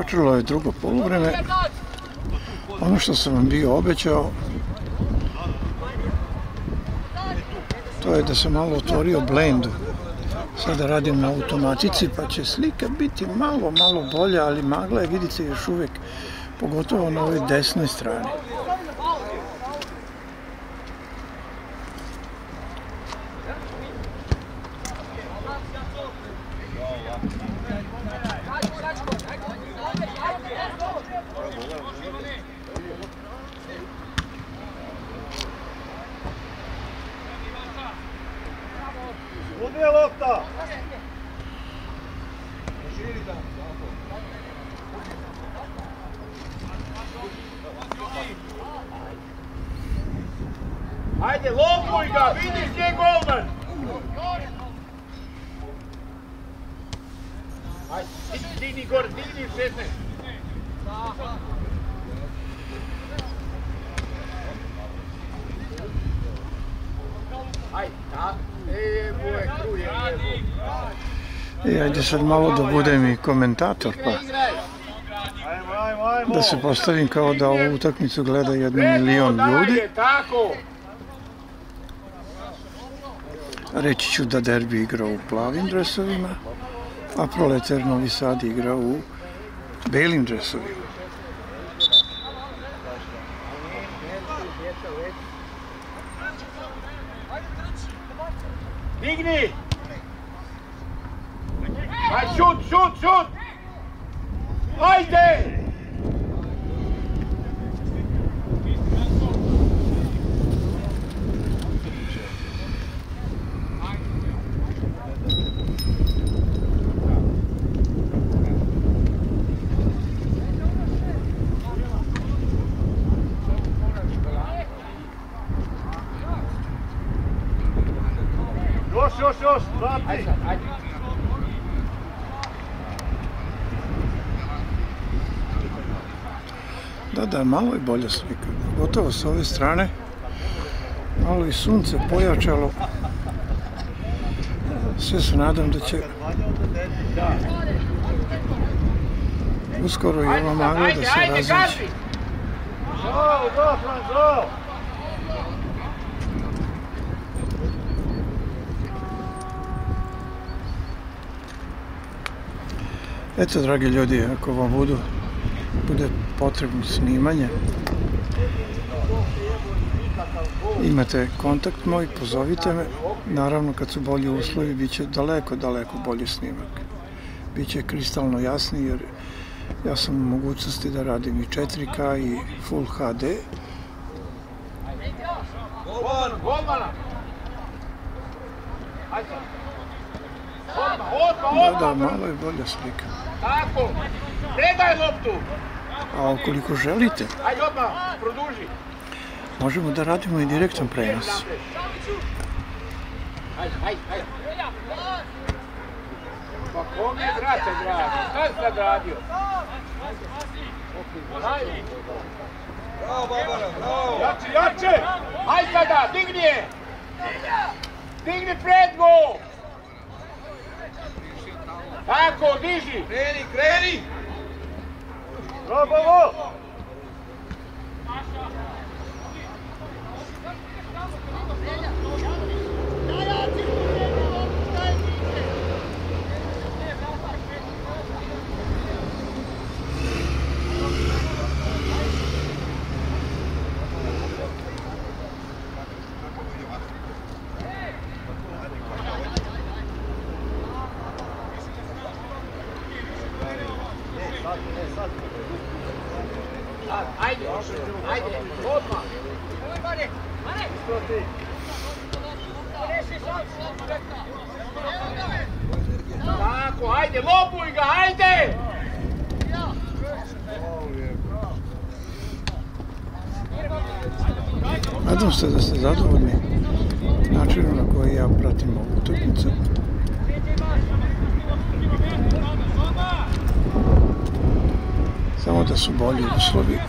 Počelo je drugo poluvreme. Ono što sam vam bio obećao, to je da sam malo otvorio blendu. Sada radim na automatici, pa će slika biti malo bolja, ali magla je, vidite, još uvijek, pogotovo na ovoj desnoj strani. Ajde, lopuj ga, vidiš gdje je golman! Ajde, digni gore, digni 16. Ajde, tako. Boje, kruje, Ajde sad malo da budem i komentator, pa da se postavim kao da ovu utakmicu gleda 1 milion ljudi. Reći ću da derbi igra u plavim dresovima, a Proletar Novi Sad igra u belim dresovima. Digni! Ajde, šut! Ajde! Još, vrati! Da, malo je bolja slika, gotovo s ove strane, malo i sunce pojačalo, sve se nadam da će uskoro i ova magla da se raziđe. Eto, dragi ljudi, ako vam bude potrebno snimanje, imate kontakt moj, pozovite me. Naravno, kad su bolji uslovi, bit će daleko bolji snimak. Biće kristalno jasni, jer ja sam u mogućnosti da radim i 4K i Full HD. Da, malo je bolja slika. Tako, predaj loptu! A ukoliko želite, Ajde odmah, produži! možemo da radimo i direktan prenos. Ajde! Pa kom je vraća, dragi? Šta si sad radio? Bravo, Barbara, bravo! Jače! Ajde sada, digni je! Digni prednju! Tako, diži! Kreni! Bravo! Ajde, odmah! Tako, ajde, lopuj ga, ajde! Nadam se da ste zadovoljni načinom na koji ja pratim ovu utakmicu. Samo da su bolji uslovi.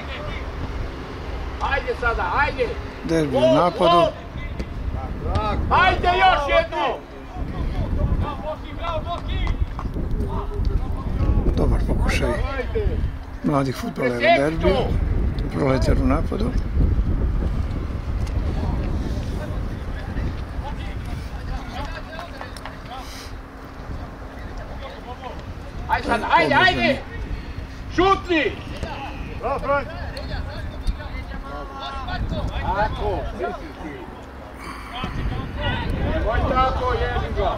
Ajde sada, ajde! Derbi u napadu. Hajde još jednu! Dobar pokušaj mladih fudbalera Derbija. Proletar u napadu. Ajde sad, ajde, ajde! Šutni! Tako, prisiti. Nemoj tako, jebi ga.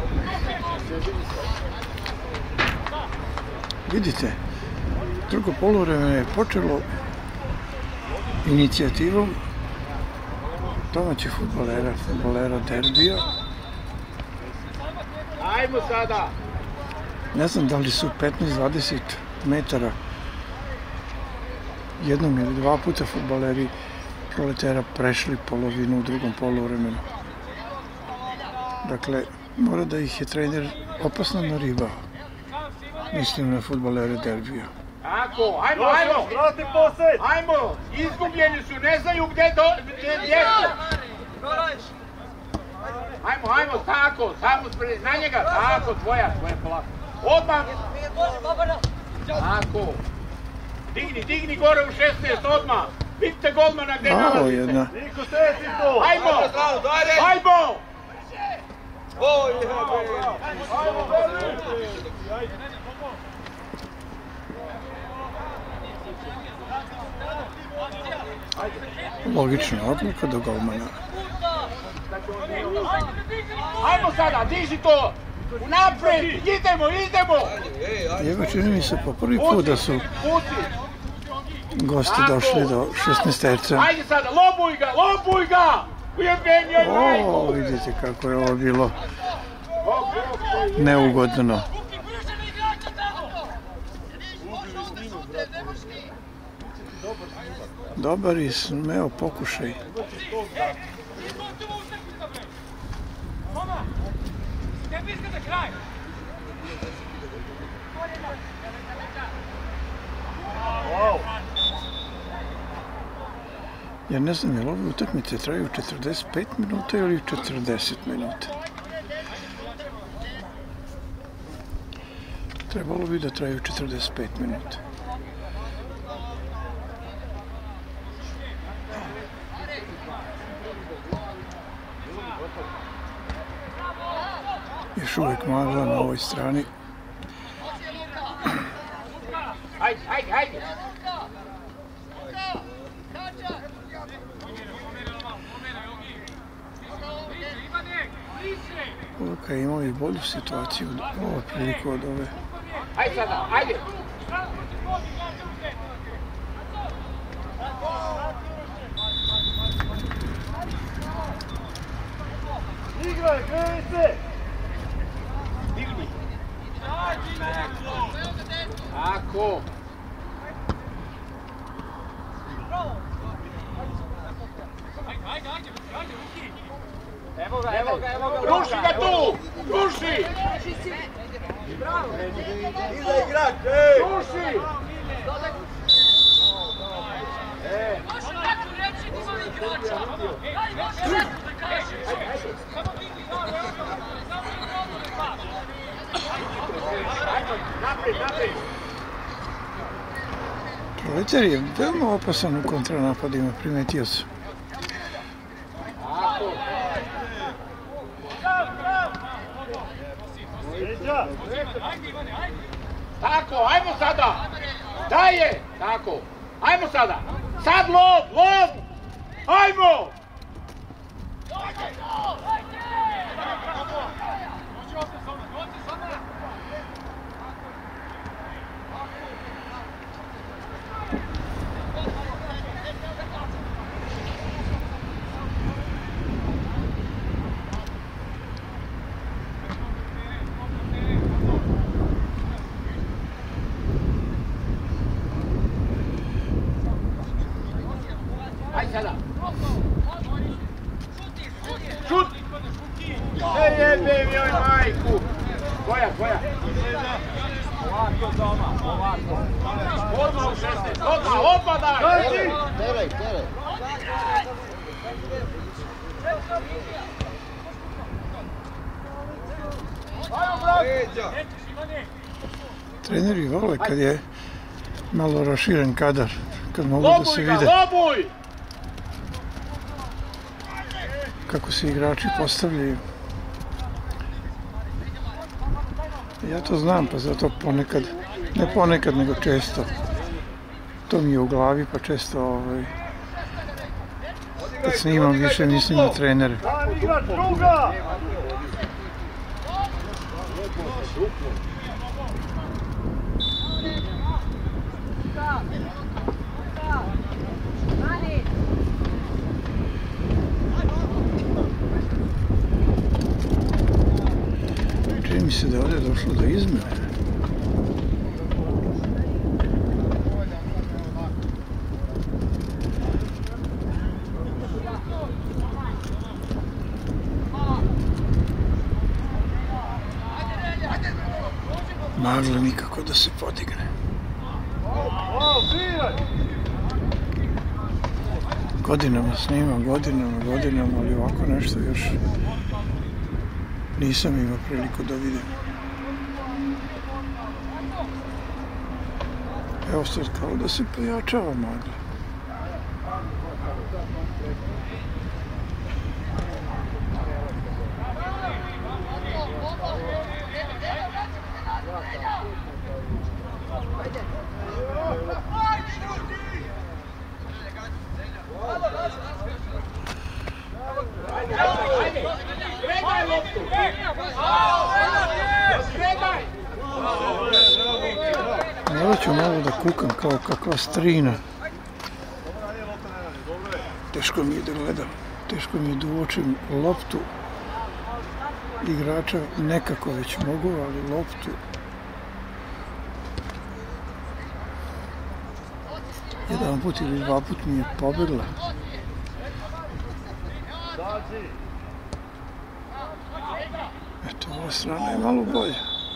Vidite, drugo poluvreme je počelo inicijativom domaćih fudbalera Derbija. Ajmo sada! Ne znam da li su 15-20 metara jednom ili dva puta fudbaleri Proletera prešli polovinu u drugom poluvremenu. Dakle, mora da ih je trener opasno naribao. Mislim na fudbalere Derbija. Tako, ajmo, ajmo! Ajmo, izgubljeni su, ne znaju gdje su. Ajmo, ajmo, tako, samo na njega, tako, tvoja polako. Odmah! Tako. Digni gore u 16, odmah! Vidite golmana gdje nalazi se. Niko seti to! Ajmo! Ajmo! Logična odluka do golmana. Ajmo sada, diži to! Unapred! Idemo, idemo! Evo, čini mi se po prvi put da su gosti došli do 16-terca. Ajde sada, lobuj ga! Ujebeni onaj! O, vidite kako je ovo bilo neugodno. Dobar i smeo pokušaj. Ja ne znam, je li ove utakmice traju 45 minuta ili 40 minuta? Trebalo bi da traju 45 minuta. Još uvijek magla na ovoj strani. Ajde! Luka je imao i bolju situaciju ovu priliku od ove. Ajde sada, ajde! Igraj, kreni se! Digni! Tako! Evo ga! Ruši ga tu! Ruši! Iza igrač, ej! Ruši! Naprijed! Proletar je veoma opasan u kontranapadima, primetio sam. Tako, ajmo sada! Daj je! Tako! Ajmo sada! Sad lov! Ajmo! Ajde sada! Šut! Ne jebe mi oj majku! Koja? Ovako doma, ovako. Odmah u 16, odmah daj! Teraj! Treneri vole kad je malo raširen kadar, kad mogu da se vide kako se igrači postavljaju. Ja to znam, pa zato ponekad, ne ponekad, nego često, to mi je u glavi, pa često kad snimam više mislim na trenere. Čini mi se da je ovdje došlo do izmene. Magla nikako da se podigne. Godinama snimam, godinama, ali ovako nešto još nisam imao priliku da vidim. Evo sad kao da se pojačava magla. Morat ću malo da kukam kao kakva strina. Teško mi je da gledam, teško mi je da uočim loptu. Igrača nekako već mogu, ali loptu jedan put ili dva put mi je pobegla. Eto, ova strana je malo bolja.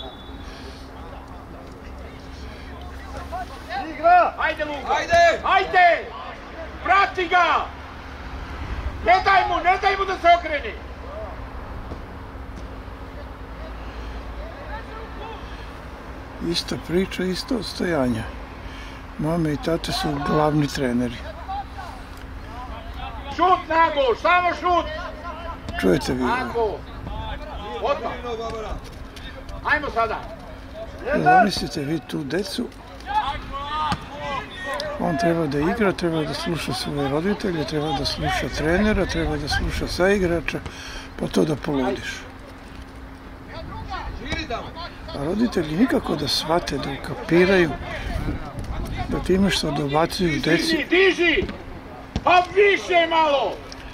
Ajde, Luka! Ajde! Prati ga! Ne daj mu da se okreni! Ista priča, isto odstojanja. Mame i tate su glavni treneri. Šut, Nago! Samo šut! Čujete vi ovo? Nago! Odmah! Ajmo sada! Zamislite vi tu decu. On treba da igra, treba da sluša svoje roditelje, treba da sluša trenera, treba da sluša saigrača, pa to da poludiš. A roditelji nikako da shvate, da ukapiraju da time što dobacuju deci... Diži! Pa više malo!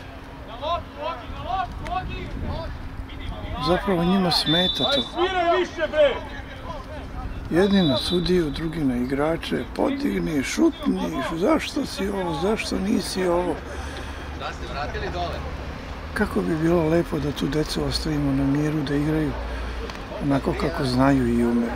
Zapravo njima smeta to. Jedni na sudiju, drugi na igrače, podigni, šutni, zašto si ovo, zašto nisi ovo. Kako bi bilo lepo da tu decu ostavimo na miru, da igraju onako kako znaju i umeju.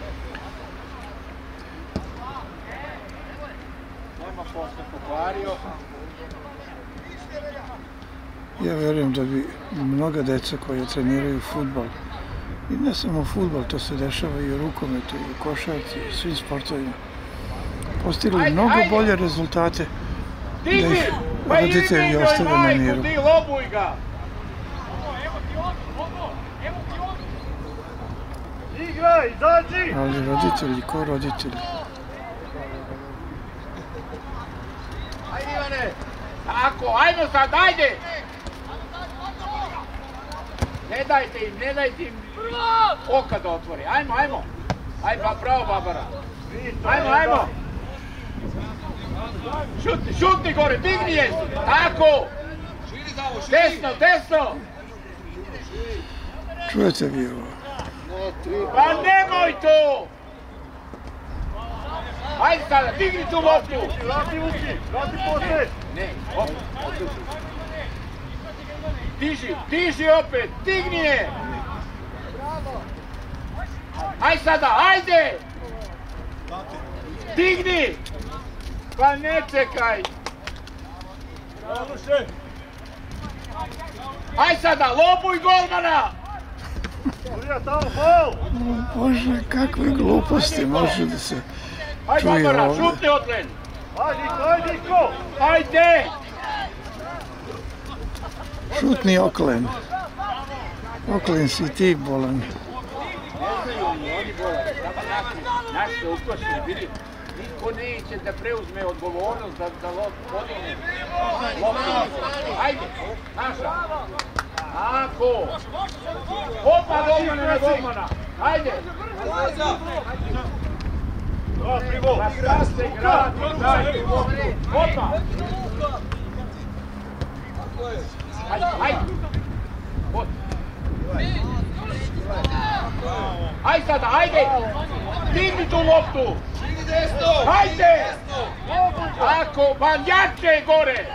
Ja verujem da bi mnoga deca koja treniraju fudbal, i ne samo fudbal, to se dešava i u rukometu, i u košarci, i u svim sportovima, postigli mnogo bolje rezultate da ih roditelji ostave na miru. Ali roditelji, ko roditelji? Ajde, Ivane! Tako, ajmo sad, ajde! Ne dajte im oka da otvori. Ajmo! Ajmo, bravo, Babara. Ajmo! Šutni gore, digni je! Tako! Desno! Čujete vi ovo? Pa nemoj to! Ajde sada, digni tu loptu! Vrati posle! Ne, opet. Diži opet, digni je! Ajde sada, ajde! Digni! Pa ne čekaj! Ajde sada, lobuj golmana! Surija, tamo, faul! Bože, kakve gluposti može da se čuje ovdje. Šutni Oklen! Ajde, Niko! Ajde! Šutni Oklen. Oklen si ti bolan. Ne znaju oni bolan, samo naši se ukošili, vidi. Niko neće da preuzme odgovornost da podigne loptu. Ajde, naša. Tako. Opa, golmana na golmana. Ajde. Rastaste grad, dajte. Opa. Ajde, ajde. Ajde sada, ajde. Digni tu loptu. Ajde. Tako, banjače gore.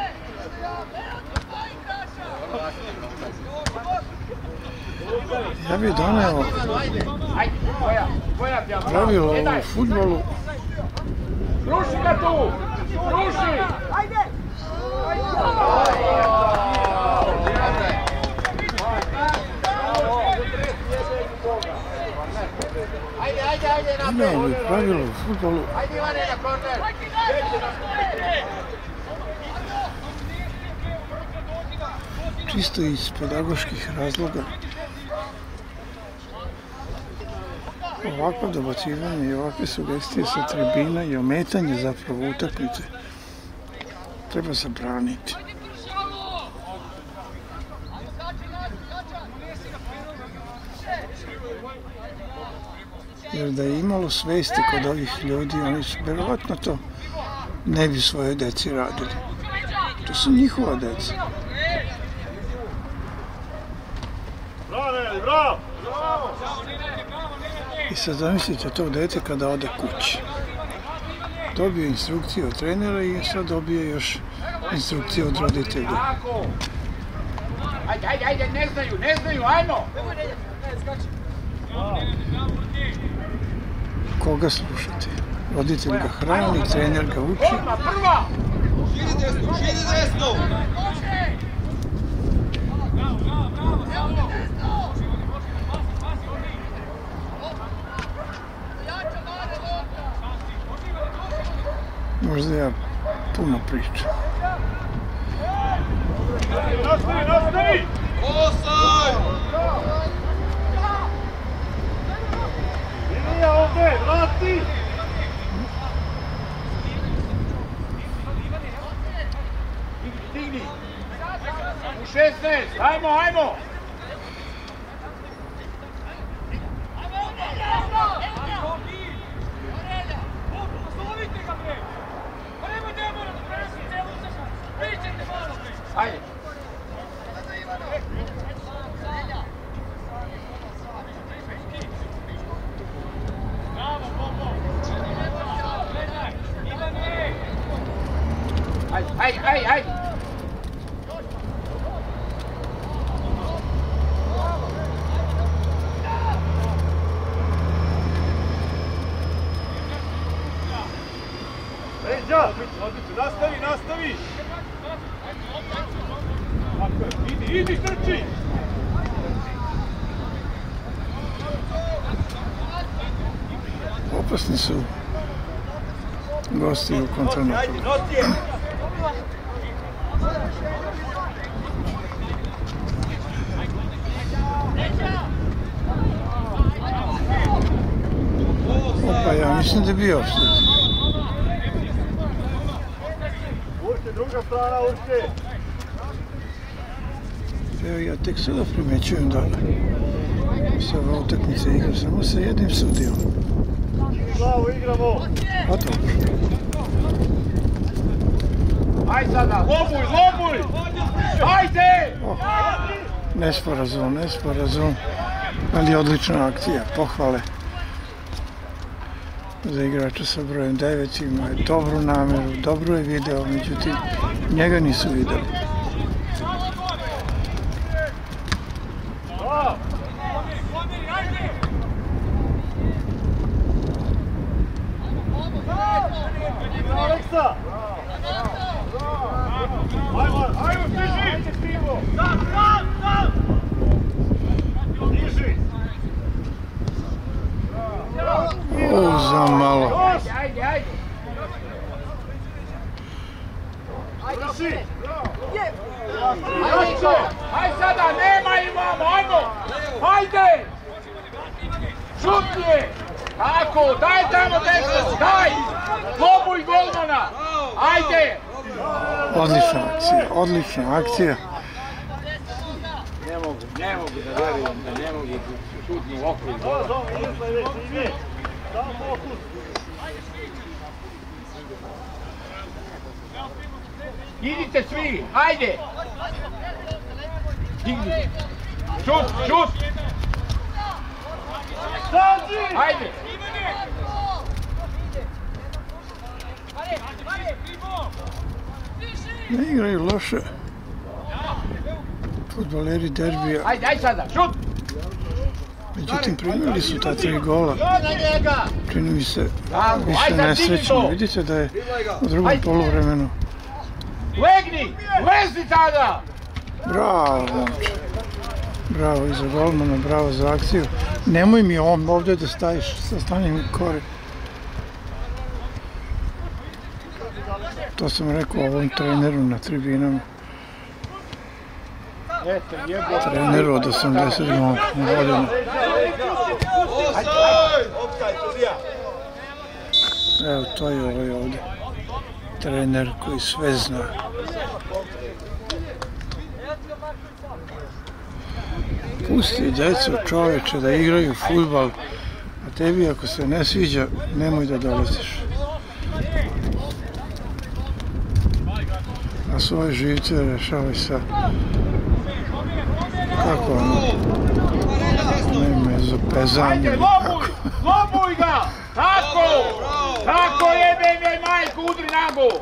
Ja bih doneo pravilo u fudbalu. Ruši ga tu! Ruši! Doneo bih pravilo u fudbalu. Čisto iz pedagoških razloga. Ovakvo dobacivanje i ovakve sugestije sa tribina i ometanje zapravo utakmice treba zabraniti. Jer da je imalo svesti kod ovih ljudi, oni su vjerovatno to ne bi svojoj deci radili. To su njihova deca. Bravo! I sad zamislite to dete kada ode kući. Dobije instrukcije od trenera i sad dobije još instrukcije od roditelja. Ajde, ne znaju, ajmo! Koga slušati? Roditelj ga hrani, trener ga uči. Prva! Širi desno! Možda ja puno pričam. Nastavi! Osaj! Ilija ovdje, vrati! Digni! U 16, ajmo! Ajde! Ajde! Ređa! Nastavi! Idi, trči! Opasni su gosti u kontranapadu. Opa, ja mislim da je bio offside. Ušte, druga strana, ušte! Evo, ja tek sada primećujem da se ova utakmica igra samo sa jednim sudijom. Glavu igramo! A dobro. Ajde sada, lobuj! Ajde! Nesporazum. Ali odlična akcija, pohvale za igrača sa brojem 9, ima je dobru nameru, dobro je video, međutim njega nisu videli. Aleksa! Ajmo, stiži! Diži! Za malo. Ajde. Ajde sada, nema imamo, ajde! Šutnije! Tako, daj tamo desno, daj! Lobuj golmana! Ajde! Odlična akcija. Ne mogu da verujem da ne mogu šutnu u okvir gola. Idite svi, ajde! Digni! Šut! Ajde! Ne igraju loše. Fudbaleri derbija. Ajde sada, šut! Međutim, primili su ta 3 gola. Čini mi se više nesrećno. Vidite da je u drugom poluvremenu. Legni! Lezi tada! Bravo, momče. Bravo i za golmana, bravo za akciju. Nemoj mi ovdje da staviš, stani mi kore. To sam rekao ovom treneru na tribinama. Treneru od 80 godina. Evo, to je ovaj ovdje. Trener koji sve zna. Pusti djecu, čoveče, da igraju fudbal, a tebi ako se ne sviđa, nemoj da dolaziš. A svoje živce rešavaj sa... Kako ono? Ne, mezopezam ili kako. Lobuj ga! Tako jebe me majku, udri nago!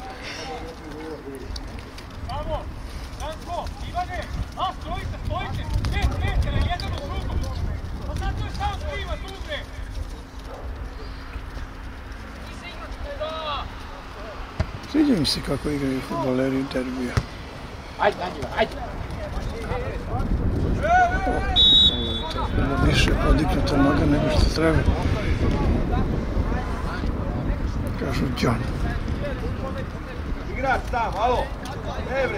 Sviđa mi se kako igraju fudbaleri u derbiju. Ajde! Bilo više podignuta noga nego što treba. Kažu John. Igrač tam, alo! Evre!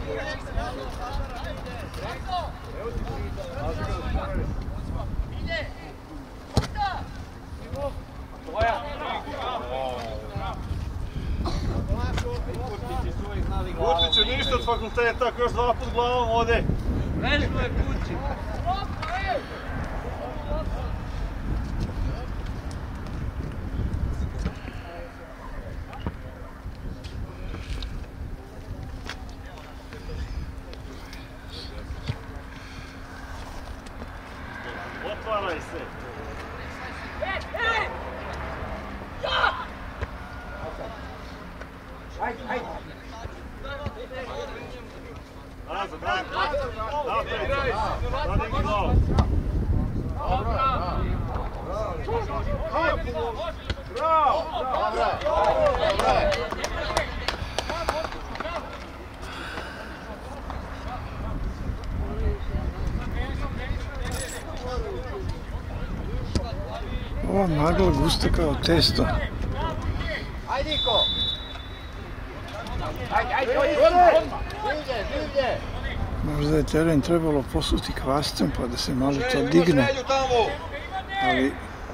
Kurtiću, ništa od fakulteta, ako još 2 put glavom ode. Vežba je kući. Otvaraj se. Ajde! Nazad, nadigni glavu. Bravo! Ova magla gusta kao testo. Ajde, Niko! Ajde, odmah! Možda je teren trebalo posuti kvascem pa da se malo to digne. Ali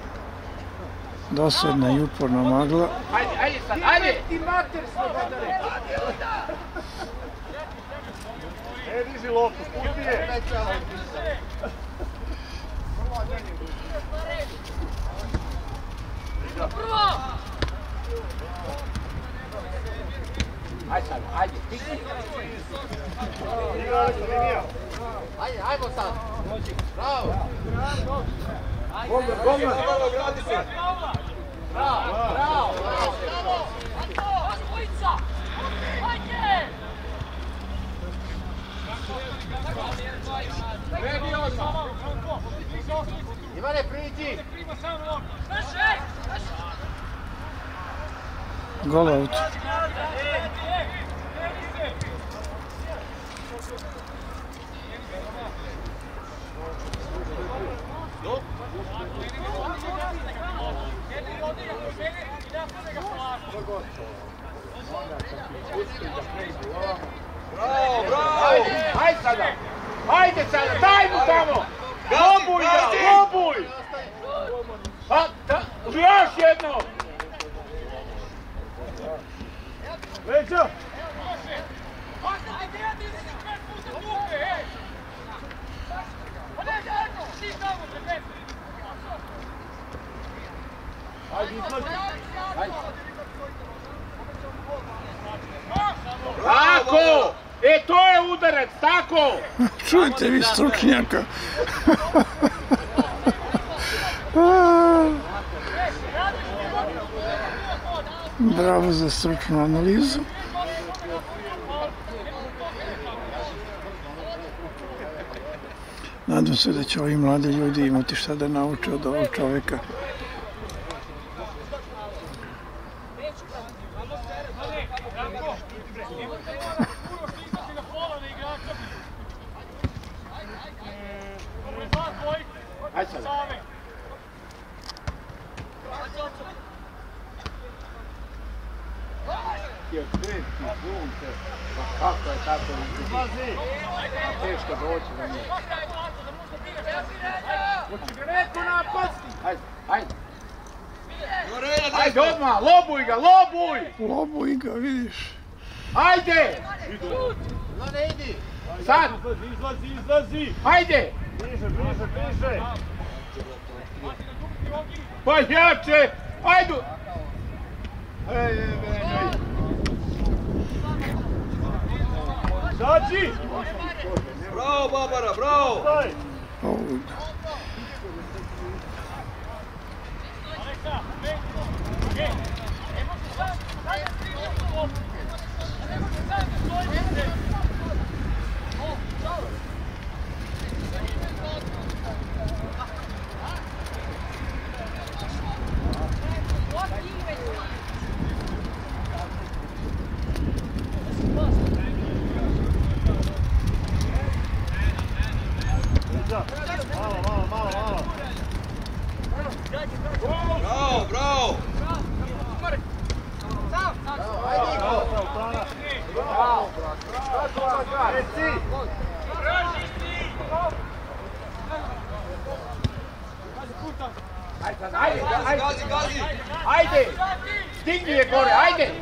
dosadna i uporna magla. Ajde sad, ajde! Ti mater smo gadare! Diži loptu, spusti je! Ajde sad, ajde, stigni! Ajmo sad! Bravo! Golman! Bravo! Redi odmah! Ivane, priđi! Gol out. Bravo, bravo! Hajde sada! Hajde sada! Daj mu tamo! Lobuj ga! Lobuj! Još jedno! Leđa! Ajde, izlazi! Tako! E, to je udarac, tako! Čujte vi stručnjaka. Bravo za stručnu analizu. Nadam se da će ovi mladi ljudi imati šta da nauče od ovog čoveka. Hajde sada! Kako je tako teško doći do njih. Hoće ga neko napasti. Hajde, hajde. Hajde odmah, lobuj ga, lobuj! Lobuj ga, vidiš. Hajde! Sad! Izlazi, izlazi! Hajde! Bliže, bliže, bliže! Pa jače! Hajdu! Zađi! Bravo, Babara, bravo! Bravo, bravo! Ajde! Stigni je gore, ajde!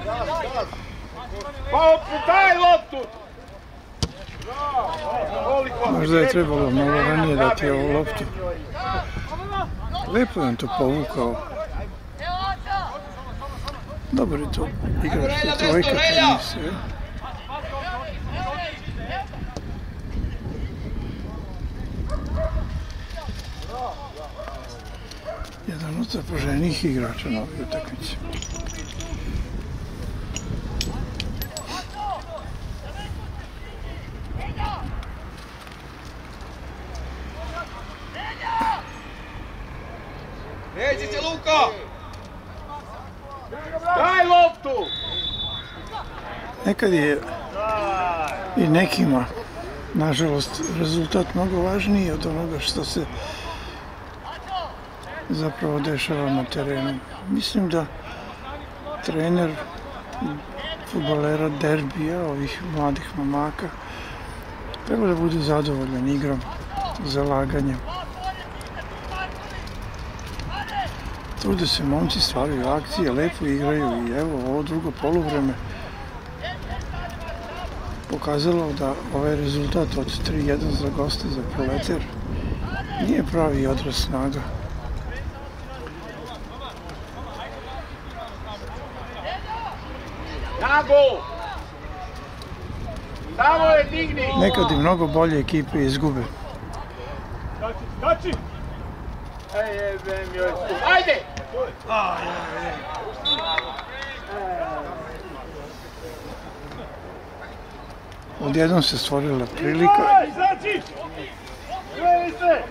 Pa daj loptu! Možda je trebalo malo ranije dati ovu loptu. Lepo je on to povukao. Dobro je to igrač te trojka tenisa. Jedan od zapaženijih igrača na ovoj utakmici. Neđite, Luka! Daj loptu! Nekad je i nekima, nažalost, rezultat mnogo važniji od onoga što se zapravo dešava na terenu. Mislim da trener fudbalera derbija, ovih mladih momaka, treba da bude zadovoljan igrom, zalaganjem. Trude se momci, stvaraju akcije, lepo igraju i evo ovo drugo poluvreme pokazalo da ovaj rezultat od 3:1 za goste za Proletar nije pravi odraz snaga. Nago! Samo je digni! Nekad i mnogo bolje ekipe izgube. Kači! Ajde! Odjednom se stvorila prilika. Izađi! Gledi se!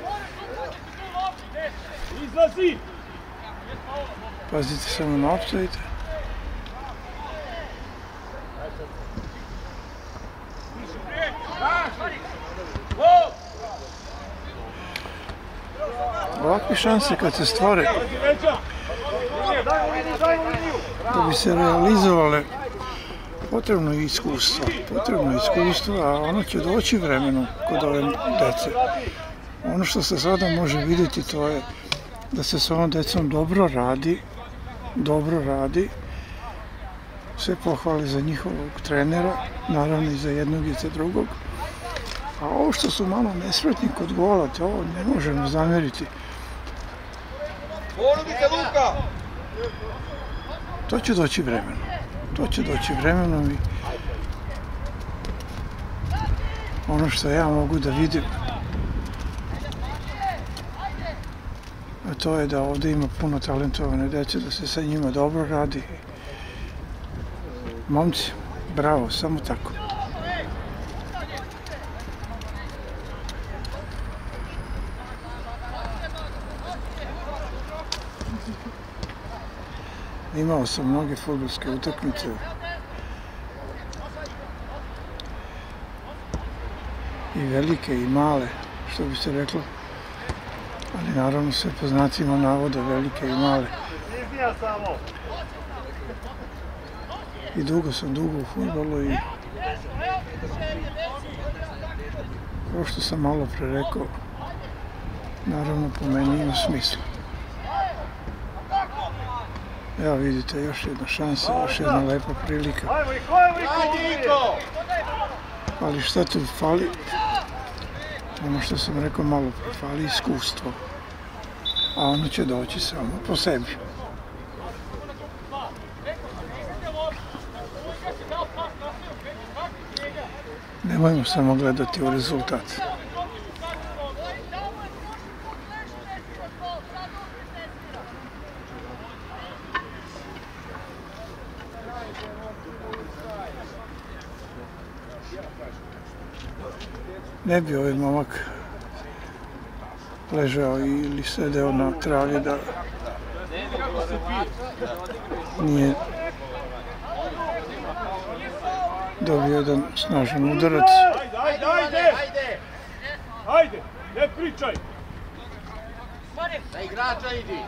Izlazi! Pazite samo na offside. Ovakve šanse kad se stvore, Da bi se realizovale potrebno je iskustvo, a ono će doći vremenom kod ove dece. Ono što se sada može vidjeti to je da se s ovom decom dobro radi, sve pohvale za njihovog trenera, naravno i za jednog i za drugog. A ovo što su malo nesretni kod gola, to ne možemo zameriti. To će doći vremenom i ono što ja mogu da vidim, a to je da ovdje ima puno talentovane dece, da se sa njima dobro radi. Momci, bravo, samo tako. Imao sam mnoge fudbalske utakmice. I velike i male, što bi se reklo. Ali naravno sve po znacima navoda, velike i male. I dugo sam u fudbalu i kao što sam malo pre rekao, naravno po meni ima smisla. Evo vidite, još jedna šansa, još jedna lepa prilika. Ali šta tu fali? Ono što sam rekao malo pre, fali iskustvo. A ono će doći samo po sebi. Nemojmo samo gledati u rezultat. Ne bi ovaj momak ležao ili sedeo na travi da nije dobio jedan snažan udarac. Ajde, ne pričaj! Da igrača idi!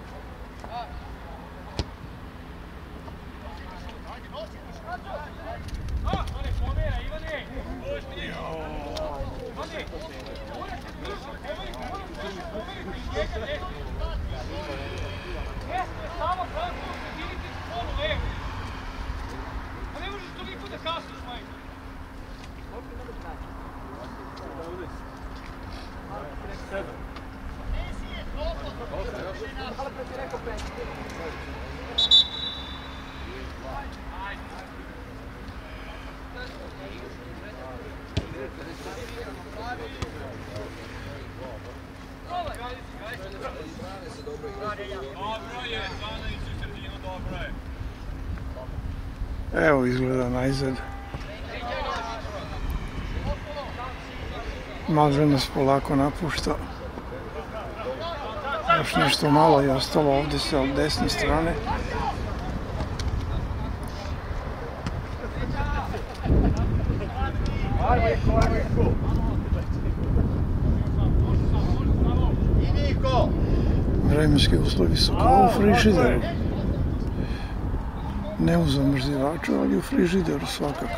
Evo izgleda najzad. Malže nas polako napušta. Još nešto malo je ostalo ovdje sa desne strane. Vremenski uslovi su kao u frižideru. Ne u zamrzivaču, ali u frižideru svakako.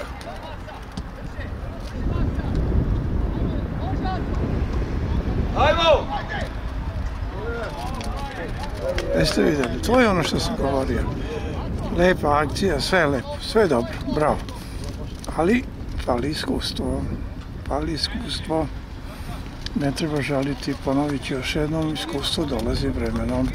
Jeste vidjeli, to je ono što sam govorio. Lepa akcija, sve je lepo, sve je dobro, bravo. Ali fali iskustvo. Ne treba žaliti, ponovit ću još jednom, iskustvo dolazi vremenom.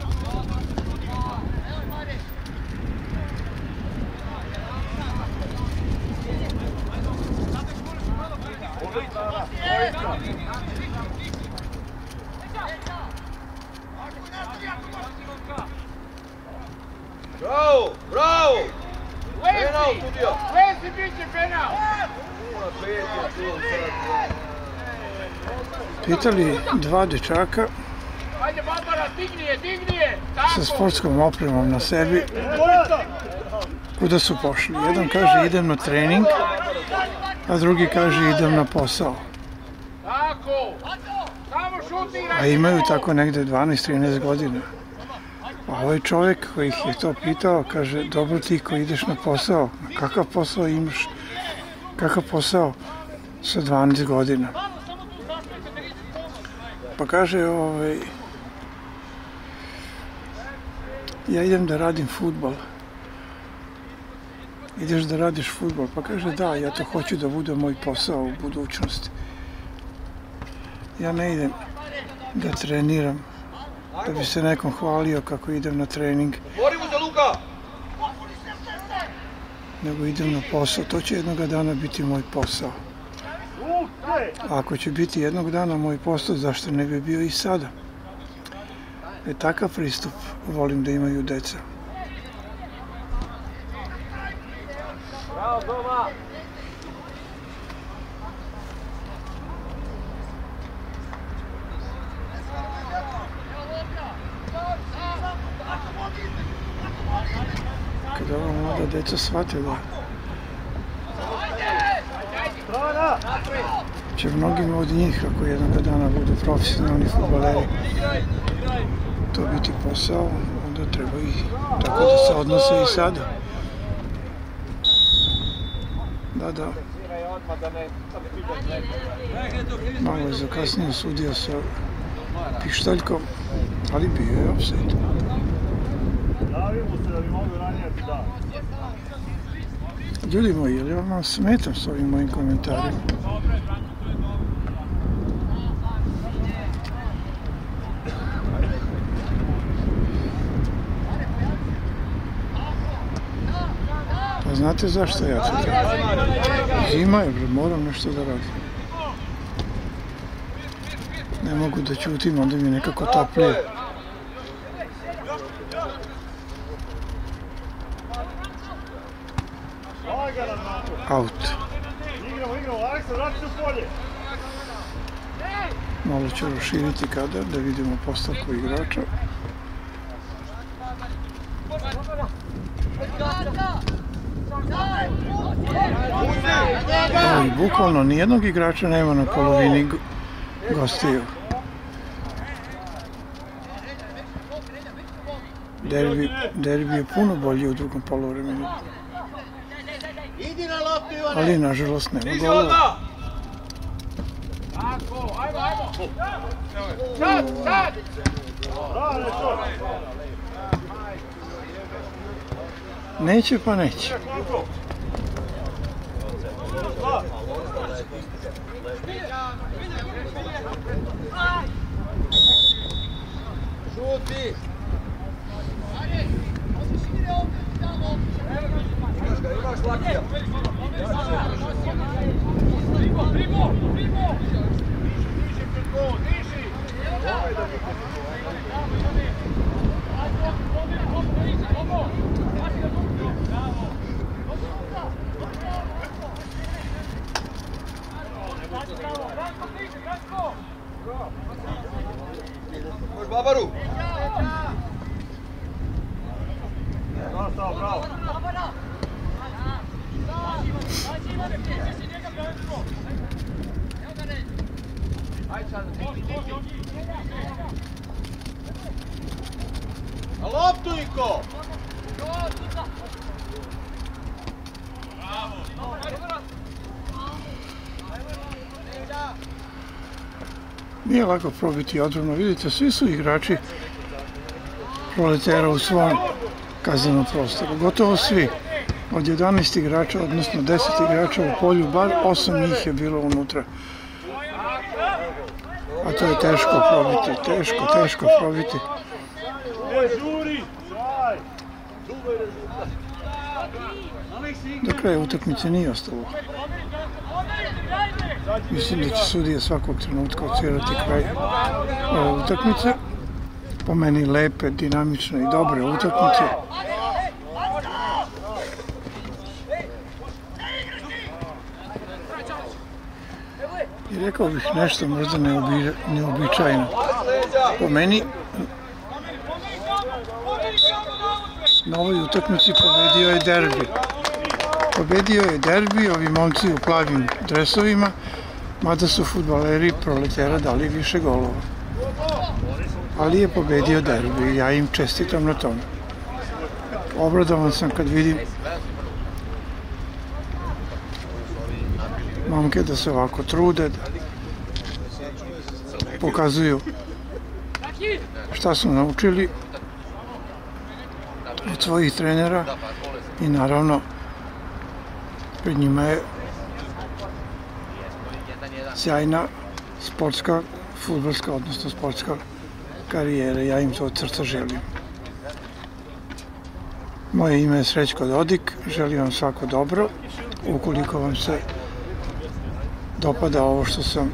Bravo, bravo! Penal tu bio! Lesi biće penal! Pitali dva dečaka Ajde Barbara, digni je! sa sportskom opremom na sebi kuda su pošli. Jedan kaže idem na trening, a drugi kaže idem na posao. Tako! Samo šutiraj! A imaju tako negde 12-13 godina. A ovaj čovjek koji ih je to pitao, kaže, dobro ti ko ideš na posao, kakav posao imaš, kakav posao sa 12 godina. Pa kaže, ja idem da radim fudbal. Ideš da radiš fudbal? Pa kaže, da, ja to hoću da bude moj posao u budućnosti. Ja ne idem da treniram, da bi se nekom hvalio kako idem na trening, nego idem na posao. To će jednoga dana biti moj posao. A ako će biti jednog dana moj posao, zašto ne bi bio i sada? Takav pristup volim da imaju deca. Bravo, doma! Kada ova mlada deca shvate da će mnogima od njih, ako jednog dana budu profesionalni fudbaleri, to biti posao, onda treba i tako da se odnose i sada. Da. Malo je zakasnio sudija sa pištaljkom, ali bio je ofsajd. Ljudi moji, je li vam smetam s ovim mojim komentarima? Pa znate zašto ja to radim? Zima je, moram nešto da radim. Ne mogu da ćutim, onda mi je nekako toplije. Out. Malo ću raširiti kadar da vidimo postavku igrača. I bukvalno nijednog igrača nema na polovini gostiju. Derbi je puno bolji u drugom poluvremenu. Ali nažalost nema golova. Neće pa neće. Šuti! Imaš lakija. Možeš Babaru! Bravo! Na loptu, Niko! Nije lako probiti odbranu. Vidite, svi su igrači Proletera u svom kaznenom prostoru. Gotovo svi. Od 11 igrača, odnosno 10 igrača u polju, bar 8 njih je bilo unutra. A to je teško probiti, teško probiti. Do kraja utakmice nije ostalo. Mislim da će sudija svakog trenutka odsvirati kraj ove utakmice. Po meni lepe, dinamične i dobre utakmice. I rekao bih nešto možda neobičajno. Po meni na ovoj utakmici pobedio je derbi. Pobedio je derbi, ovi momci u plavim dresovima, mada su fudbaleri Proletera dali više golova. ali je pobedio derbi i ja im čestitam na tome. Obradovan sam kad vidim momke da se ovako trude, da pokazuju šta su naučili od svojih trenera i naravno pred njima je sjajna sportska, fudbalska, odnosno sportska karijera. Ja im to od srca želim. Moje ime je Srećko Dodik, želim vam svako dobro. Ukoliko vam se dopada ovo što sam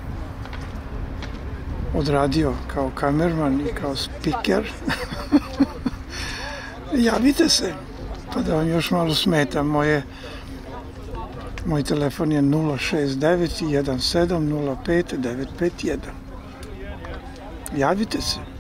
odradio kao kamerman i kao spiker, javite se, pa da vam još malo smeta. Moj telefon je 069 17 05 951. Javite se.